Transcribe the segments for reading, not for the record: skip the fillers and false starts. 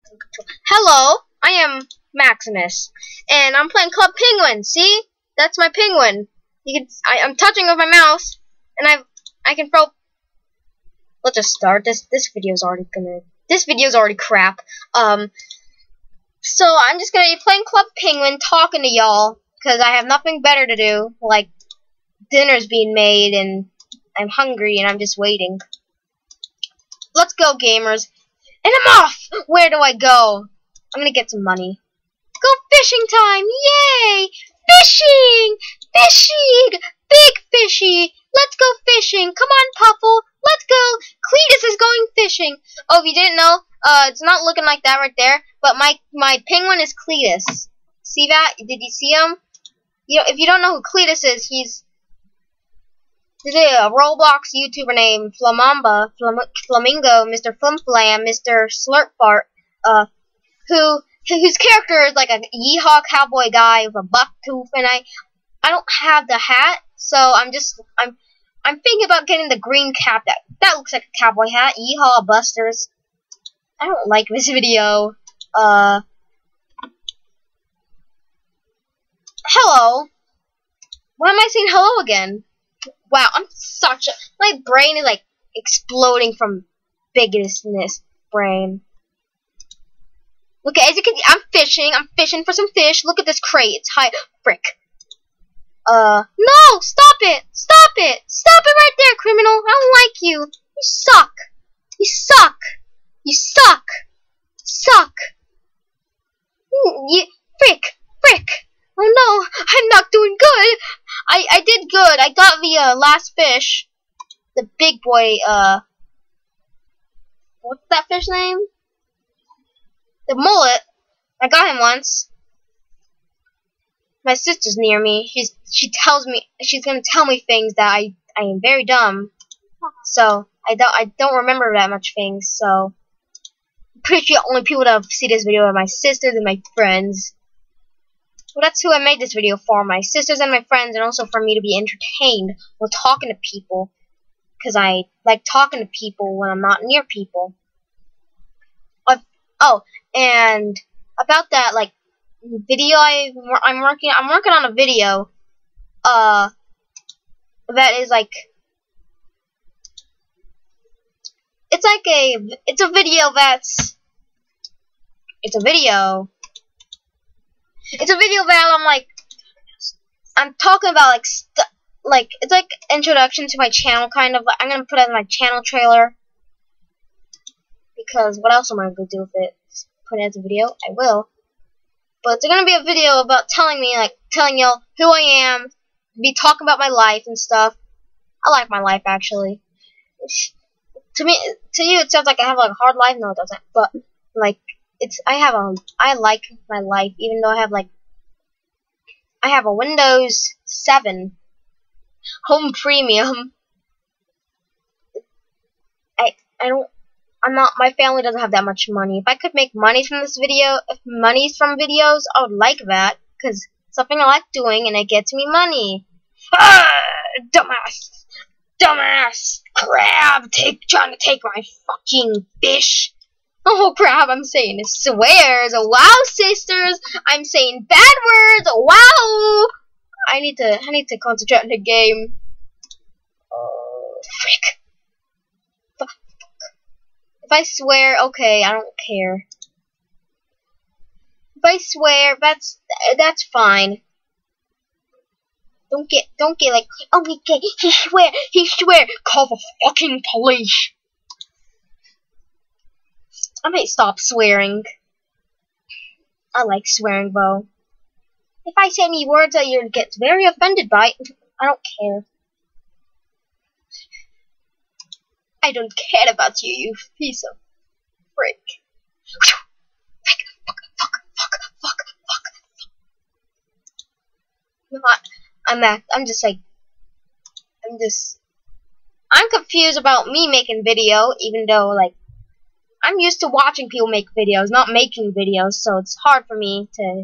Hello, I am Maximus, and I'm playing Club Penguin. See, that's my penguin. You can, I'm touching with my mouse, and I can throw. Let's just start. This video's already crap. So I'm just gonna be playing Club Penguin, talking to y'all, cause I have nothing better to do. Like dinner's being made, and I'm hungry, and I'm just waiting. Let's go, gamers. And I'm off! Where do I go? I'm gonna get some money. Go fishing time! Yay! Fishing! Fishing! Big fishy! Let's go fishing! Come on, Puffle! Let's go! Cletus is going fishing! Oh, if you didn't know, it's not looking like that right there, but my penguin is Cletus. See that? Did you see him? You know, if you don't know who Cletus is, he's a Roblox YouTuber named Flamamba, Flamingo, Mr. Flimflam, Mr. Slurpfart, whose character is like a yeehaw cowboy guy with a buck tooth, and I don't have the hat, so I'm thinking about getting the green cap. That looks like a cowboy hat. Yeehaw Busters. I don't like this video. Hello. Why am I saying hello again? Wow, my brain is like exploding from bigness brain. Look, as you can see, I'm fishing for some fish. Look at this crate, it's high, frick. No, stop it right there, criminal, I don't like you. You suck, frick. Oh no, I'm not doing good. I did good. I got the last fish. The big boy, what's that fish name? The mullet. I got him once. My sister's near me. She tells me she's gonna tell me things that I am very dumb. So I don't remember that much things, so I'm pretty sure the only people that see this video are my sisters and my friends. Well, that's who I made this video for, my sisters and my friends, and also for me to be entertained while talking to people, because I like talking to people when I'm not near people. Oh, and about that, like, video I'm working on a video, that is like, it's a video that I'm talking about it's like introduction to my channel, kind of. I'm gonna put it in my channel trailer, because what else am I gonna do with it? Just put it as a video. I will, but it's gonna be a video about telling y'all who I am, be talking about my life and stuff. I like my life, actually. To you, it sounds like I have like a hard life. No, it doesn't. But like, I like my life, even though I have a Windows 7 Home Premium. My family doesn't have that much money. If I could make money from videos, I would like that, because it's something I like doing and it gets me money. Ah, dumbass, crab, trying to take my fucking fish. Oh crap, I'm saying swears. Wow, sisters, I'm saying bad words. Wow. I need to concentrate on the game. Oh, frick. Fuck. If I swear, okay, I don't care. If I swear, that's fine. Don't get like, oh, he swear, call the fucking police. I might stop swearing. I like swearing, though. If I say any words that you get very offended by, I don't care. I don't care about you, you piece of frick. Fuck. I'm confused about me making video, even though, like, I'm used to watching people make videos, not making videos, so it's hard for me to...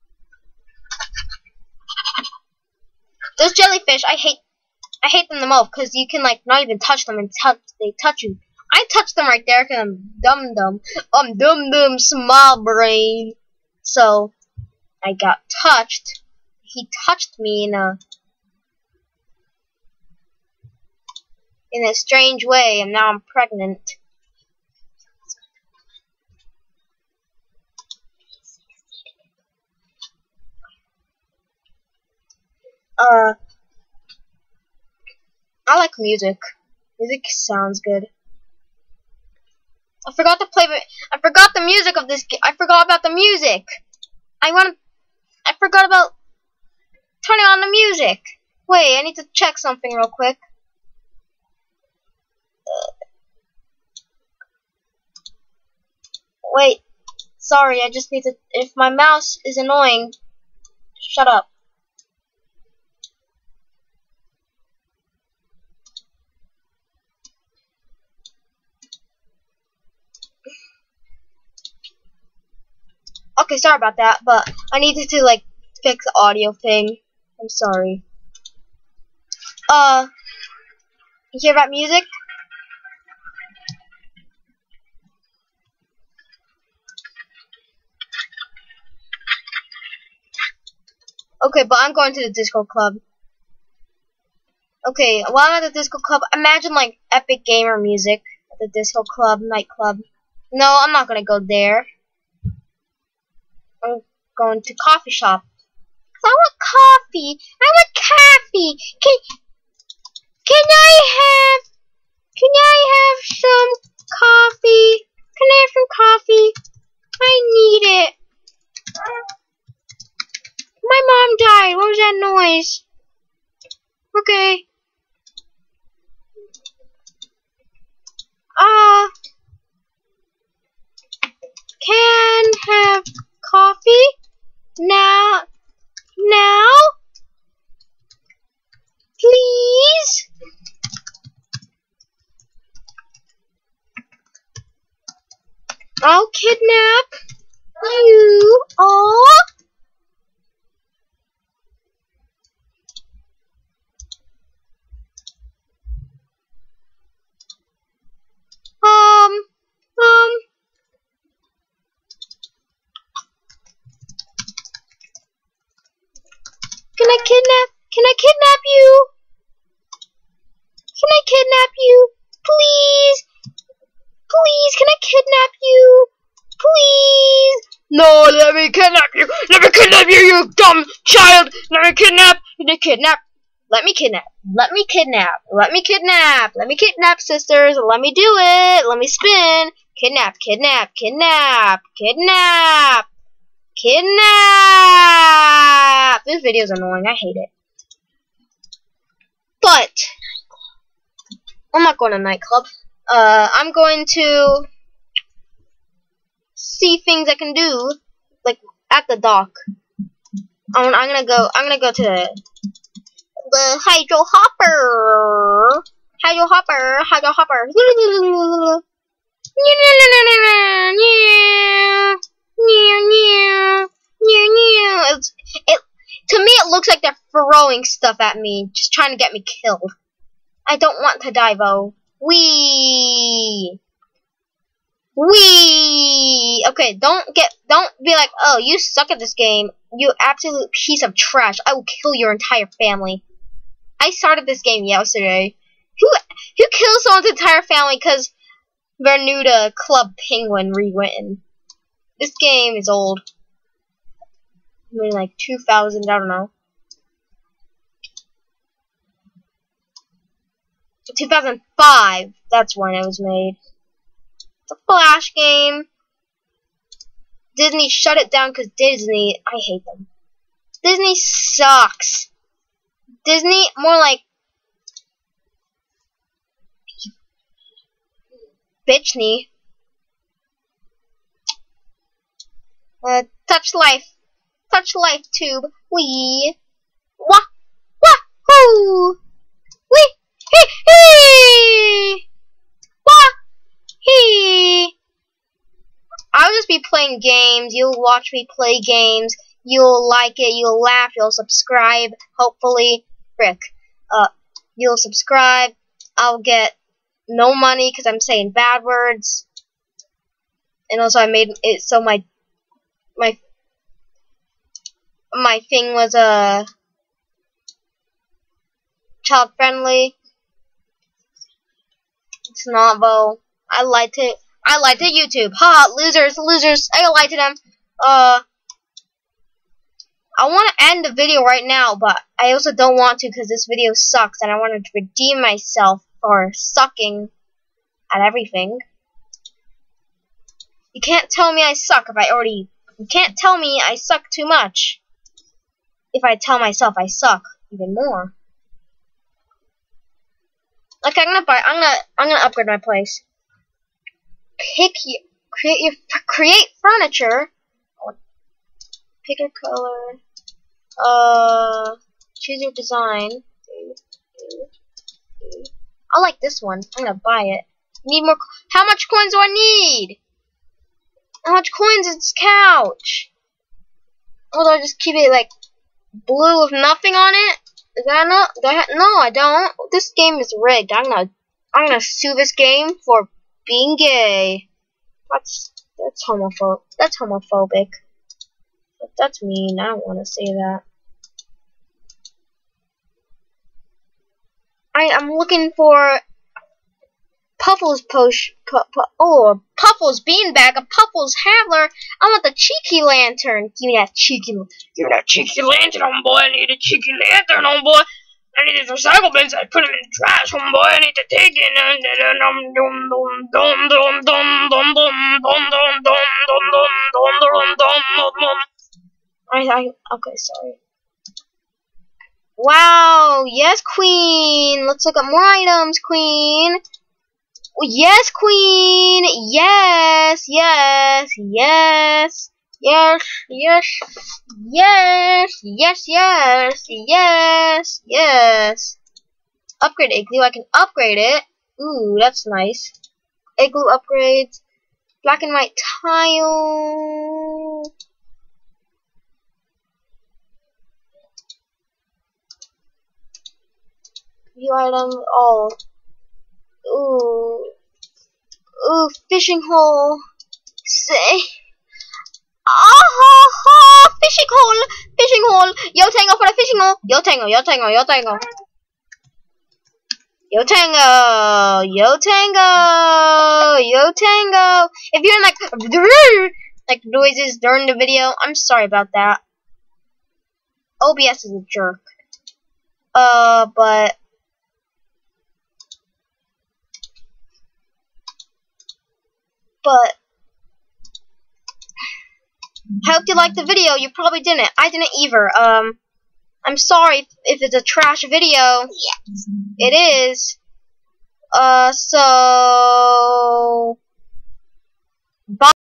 Those jellyfish, I hate them the most, because you can, like, not even touch them and they touch you. I touched them right there because I'm dumb. I'm dumb, small brain. So I got touched. He touched me in a strange way, and now I'm pregnant. I like music. Music sounds good. I forgot to play. I forgot the music of this game. I forgot about the music. I forgot about turning on the music. Wait, I need to check something real quick. Wait. Sorry, I just need to. If my mouse is annoying, shut up. Okay, sorry about that, but I needed to like fix the audio thing. I'm sorry. You hear about music? Okay, but I'm going to the disco club. Okay, while I'm at the disco club, imagine like epic gamer music at the disco club, nightclub. No, I'm not gonna go there. I'm going to coffee shop. I want coffee. I want coffee. Can I have some coffee? Can I have some coffee? I need it. My mom died. What was that noise? Okay. Can have coffee now, please. I'll kidnap you all. Can I kidnap you? Can I kidnap you? Please? Please, can I kidnap you? Please? No, let me kidnap you! Let me kidnap you, you dumb child! Let me kidnap! Let me kidnap! Let me kidnap! Let me kidnap! Let me kidnap! Let me kidnap, sisters! Let me do it! Let me spin! Kidnap! Kidnap! Kidnap! Kidnap! Kidnap! This video's annoying. I hate it. But I'm not going to nightclub. I'm going to see things I can do, like at the dock. I'm gonna go to the hydro hopper. To me, it looks like they're throwing stuff at me, just trying to get me killed. I don't want to die, though. Wee. Okay, don't be like, oh, you suck at this game. You absolute piece of trash. I will kill your entire family. I started this game yesterday. Who kills someone's entire family because they're new to Club Penguin rewritten? This game is old. I mean, like 2000, I don't know. 2005, that's when it was made. It's a Flash game. Disney shut it down because Disney, I hate them. Disney sucks. Disney, more like Bitchney. Touch life tube. Wee. Wah. Wahoo. Wee. Hee hee. Wah. Hee. I'll just be playing games. You'll watch me play games. You'll like it. You'll laugh. You'll subscribe. Hopefully, frick. You'll subscribe. I'll get no money because I'm saying bad words. And also I made it so my thing was child friendly. It's not though. I liked it. I liked it. YouTube. Ha! Losers. I lied to them. I want to end the video right now, but I also don't want to because this video sucks, and I wanted to redeem myself for sucking at everything. You can't tell me I suck if I already. You can't tell me I suck too much if I tell myself I suck even more. Okay, I'm gonna upgrade my place. Create furniture. Pick your color. Choose your design. I like this one. I'm gonna buy it. Need more. How much coins do I need? How much coins is this couch? Or do I just keep it like blue with nothing on it? Is that not? No, I don't. This game is rigged. I'm gonna sue this game for being gay. That's homophobic. That's homophobic. That's mean. I don't want to say that. I'm looking for Puffles Puffles beanbag, a Puffles Havler. I want the cheeky lantern. Give me that cheeky lantern, homeboy. I need a cheeky lantern, homeboy. I need these recycle bins. I put them in the trash, homeboy. I need to take it. Okay, sorry. Wow, yes, queen. Let's look at more items, queen. Yes, queen. Yes. Upgrade igloo. I can upgrade it. Ooh, that's nice. Igloo upgrades. Black and white tile. View item. Oh. Ooh, fishing hole. Say, fishing hole. Yo Tango for the fishing hole. Yo Tango. If you're like noises during the video, I'm sorry about that. OBS is a jerk. But. I hope you liked the video. You probably didn't. I didn't either. I'm sorry if it's a trash video. Yes. It is. So bye.